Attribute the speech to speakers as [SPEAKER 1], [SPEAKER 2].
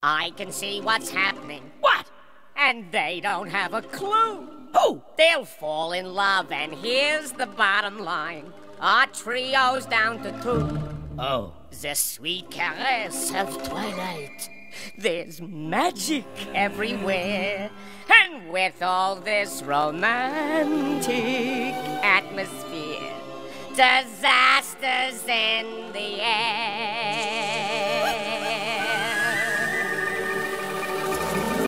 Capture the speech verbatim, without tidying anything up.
[SPEAKER 1] I can see what's happening.
[SPEAKER 2] What?
[SPEAKER 1] And they don't have a clue.
[SPEAKER 2] Who?
[SPEAKER 1] They'll fall in love, and here's the bottom line. Our trio's down to two.
[SPEAKER 2] Oh.
[SPEAKER 1] The sweet caress of twilight. There's magic everywhere. And with all this romantic atmosphere, disasters in the air.